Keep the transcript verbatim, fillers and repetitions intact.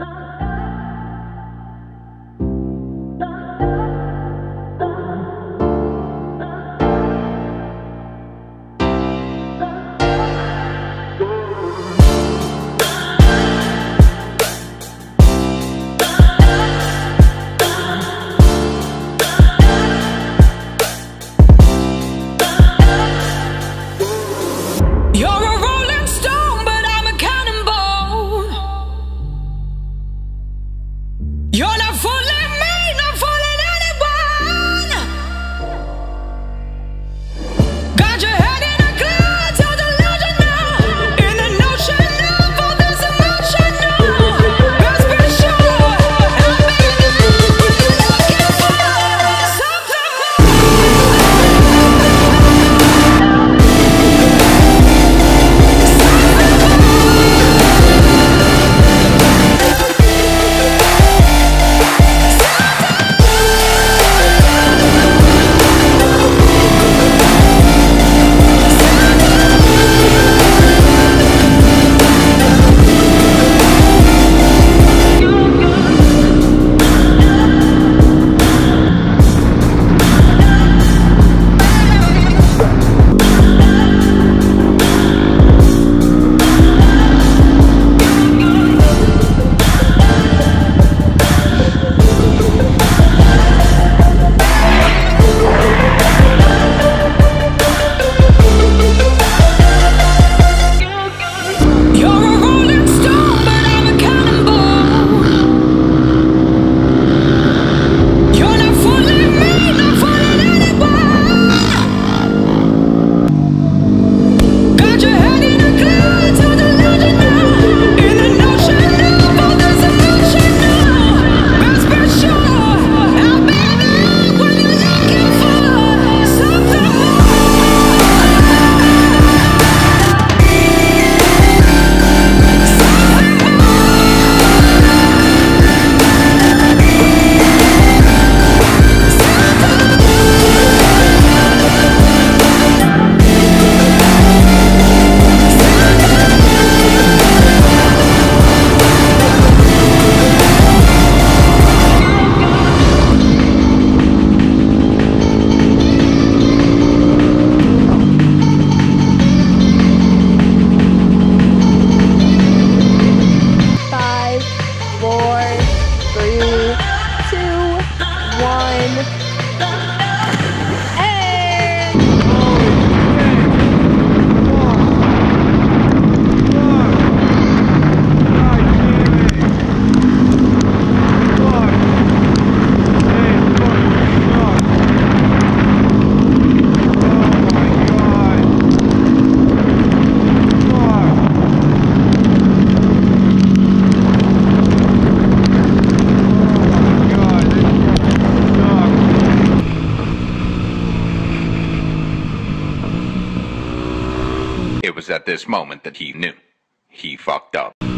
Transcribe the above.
You're not fooling me, not fooling anyone. Got your head in a cloud, so delusional. In an ocean of all this emotional. Best be sure, I'll be there when you're looking for something It was at this moment that he knew. He fucked up.